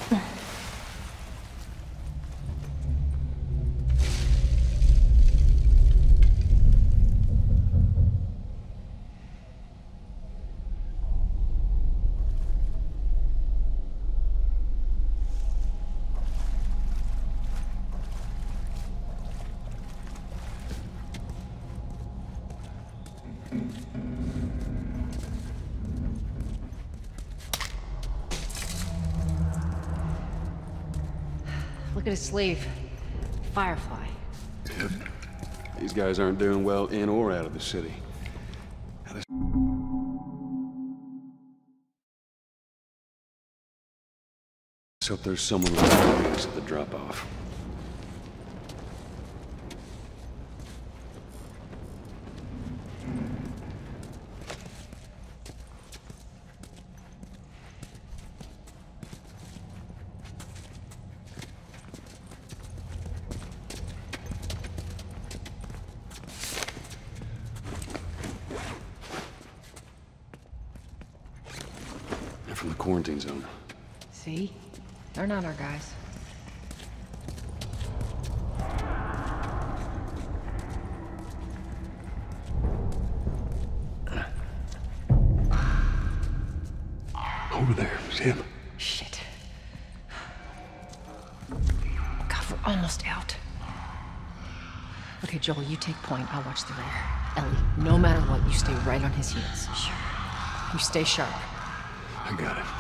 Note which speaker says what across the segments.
Speaker 1: Look at his sleeve. Firefly.
Speaker 2: Yep. These guys aren't doing well in or out of the city. Let's hope there's someone with us at the drop-off. They're from the quarantine zone.
Speaker 1: See? They're not our guys.
Speaker 2: Over there, it's him.
Speaker 1: Shit. God, we're almost out. Okay, Joel, you take point. I'll watch the rear. Ellie, no matter what, you stay right on his heels. Sure. You stay sharp.
Speaker 2: I got it.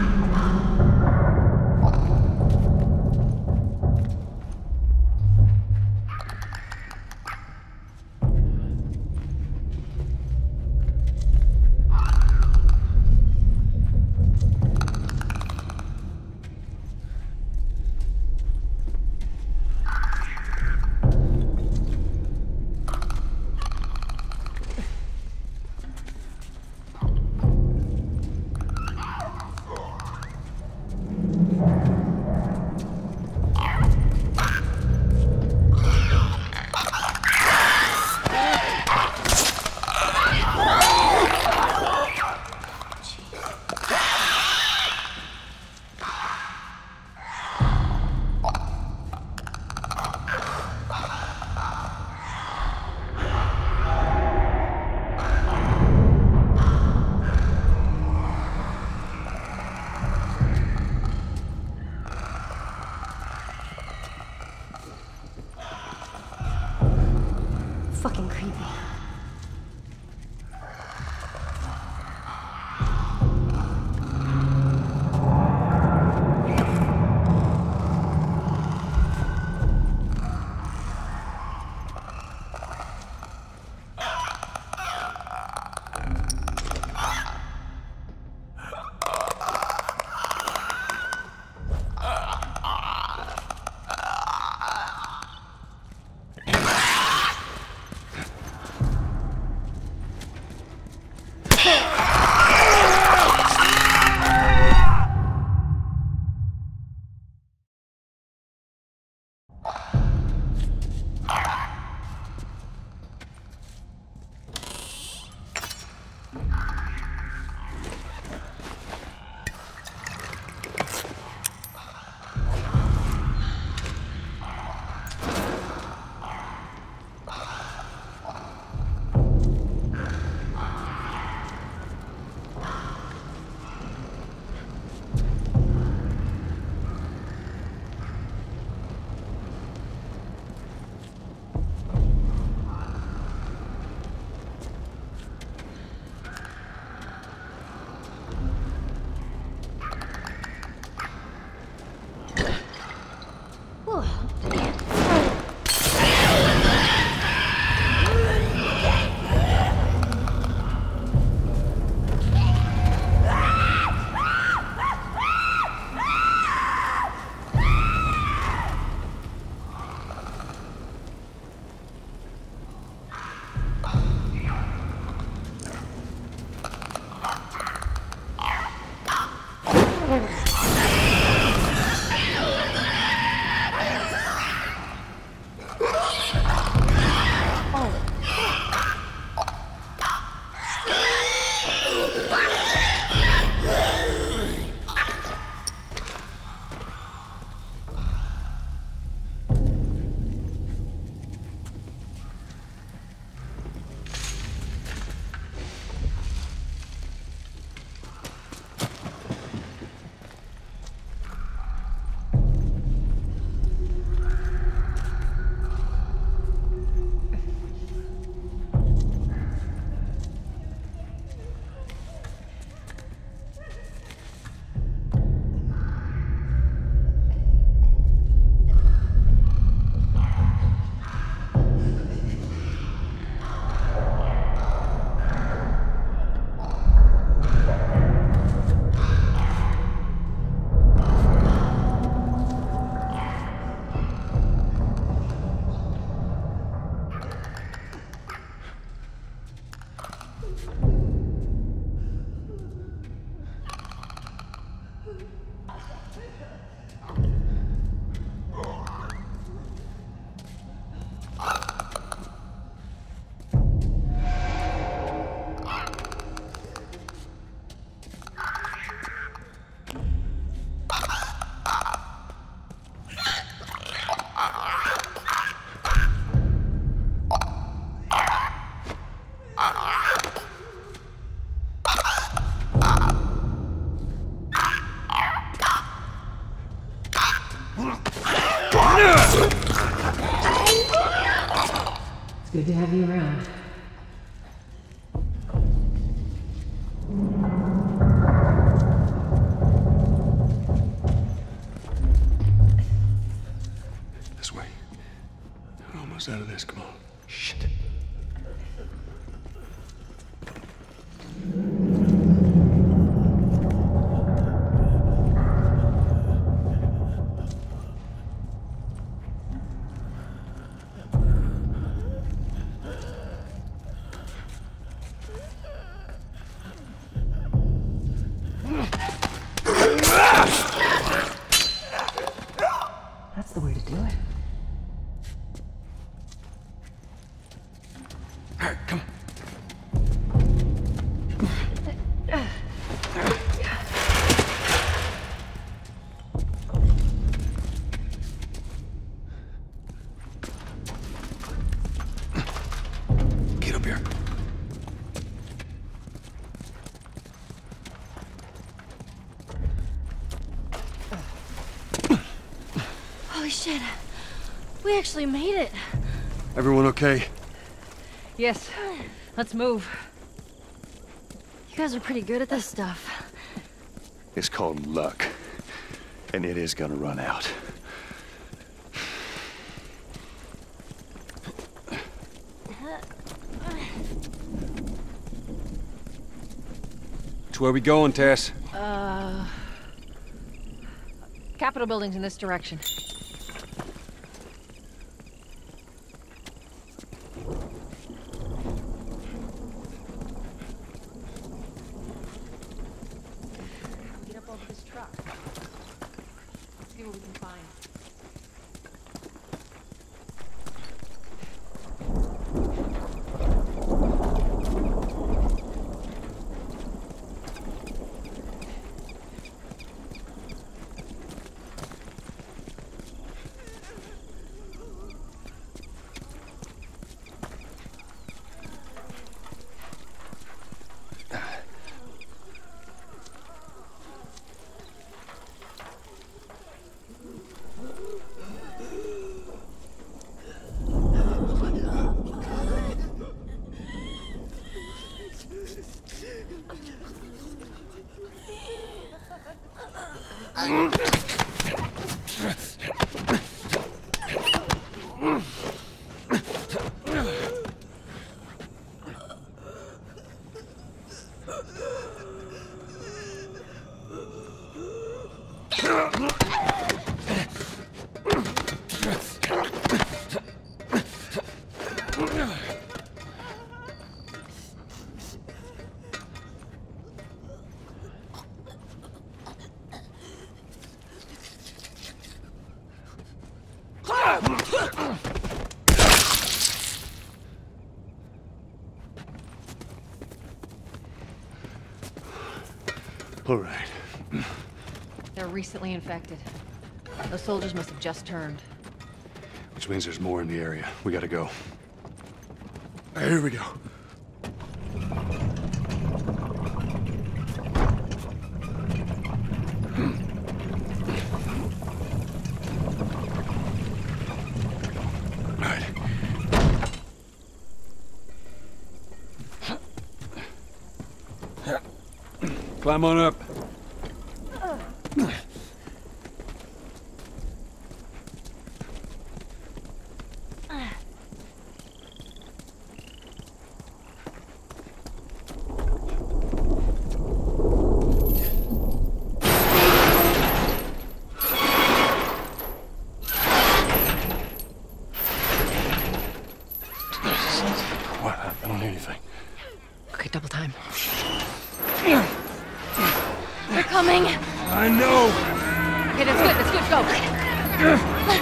Speaker 3: Fucking creepy.
Speaker 1: Good to have you around.
Speaker 2: us out of this, come on.
Speaker 4: Shit.
Speaker 1: That's the way to do it.
Speaker 4: All right, come on. Get up here.
Speaker 3: Holy shit. We actually made it.
Speaker 2: Everyone okay?
Speaker 1: Yes. Let's move.
Speaker 3: You guys are pretty good at this stuff.
Speaker 4: It's called luck. And it is gonna run out.
Speaker 2: To where we going, Tess?
Speaker 1: Capitol building's in this direction. Get up over this truck. See what we can find.
Speaker 4: All right.
Speaker 1: They're recently infected. Those soldiers must have just turned.
Speaker 2: Which means there's more in the area. We gotta go.
Speaker 4: Here we go.
Speaker 2: Right. Climb on up.
Speaker 4: What? I don't hear anything.
Speaker 1: Okay, double time.
Speaker 3: They're coming.
Speaker 2: I know!
Speaker 1: Okay, that's good, go!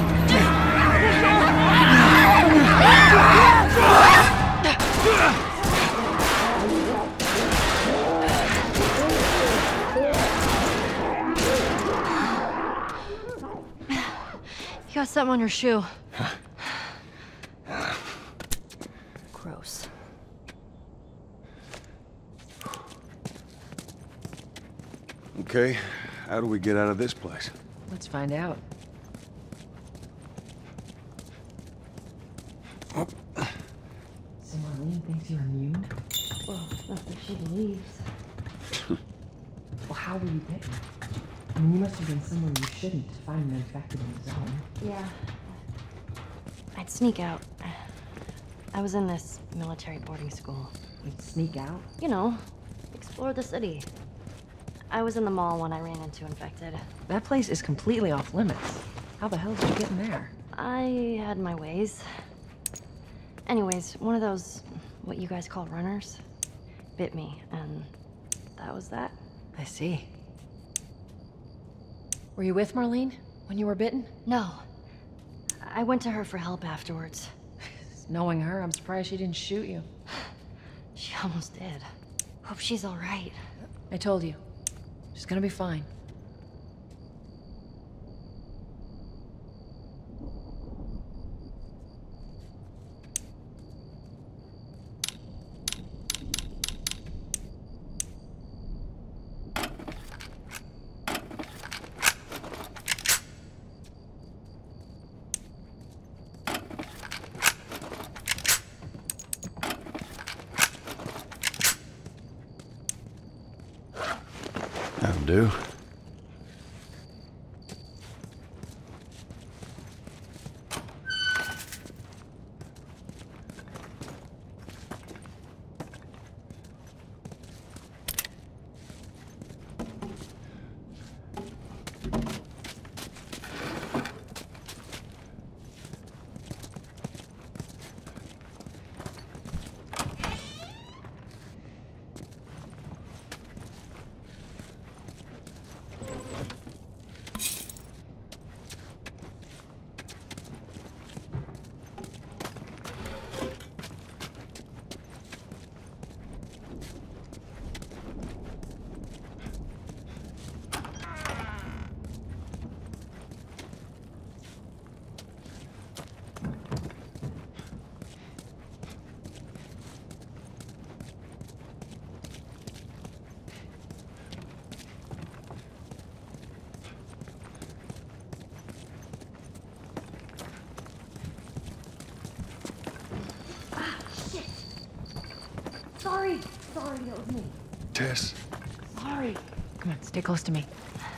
Speaker 3: You got something on your shoe. Gross.
Speaker 2: Okay, how do we get out of this place?
Speaker 1: Let's find out. So Marlene thinks you're immune?
Speaker 3: Well, that's what she believes.
Speaker 1: Well, how were you bitten? I mean, you must have been somewhere you shouldn't to find an infected in the zone.
Speaker 3: Yeah. I'd sneak out. I was in this military boarding school.
Speaker 1: You'd sneak out?
Speaker 3: You know, explore the city. I was in the mall when I ran into infected.
Speaker 1: That place is completely off limits. How the hell did you get in there?
Speaker 3: I had my ways. Anyways, one of those, what you guys call runners, bit me, and that was that.
Speaker 1: I see. Were you with Marlene when you were bitten?
Speaker 3: No. I went to her for help afterwards.
Speaker 1: Knowing her, I'm surprised she didn't shoot you.
Speaker 3: She almost did. Hope she's all right.
Speaker 1: I told you. She's gonna be fine.
Speaker 4: That'll do.
Speaker 3: Sorry, it was me.
Speaker 4: Tess.
Speaker 3: Sorry.
Speaker 1: Come on, stay close to me.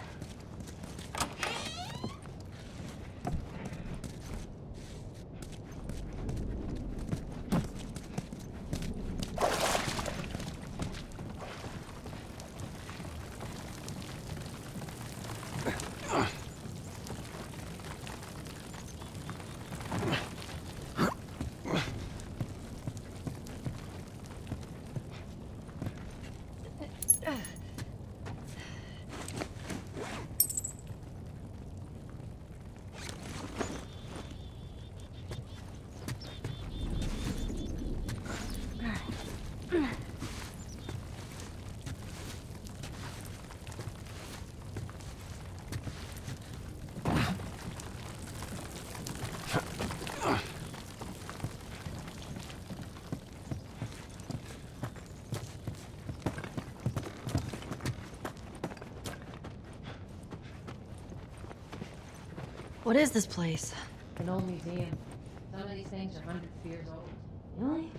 Speaker 3: What is this place?
Speaker 1: An old museum. Some of these things are hundreds of years old.
Speaker 3: Really?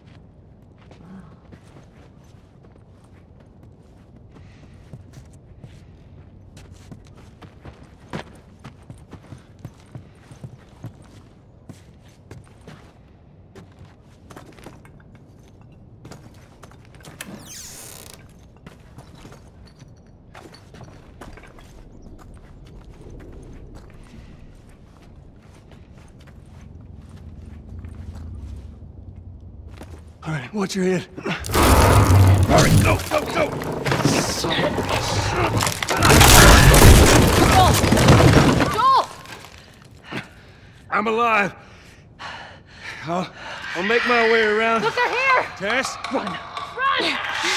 Speaker 4: All right, watch your head. All right, go, go, go!
Speaker 1: Joel!
Speaker 4: I'm alive. I'll make my way around.
Speaker 3: Look, they're here!
Speaker 4: Tess?
Speaker 1: Run!
Speaker 3: Run!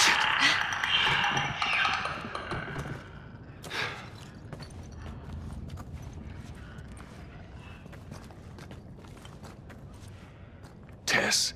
Speaker 4: Tess.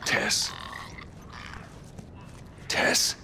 Speaker 4: Tess. Tess?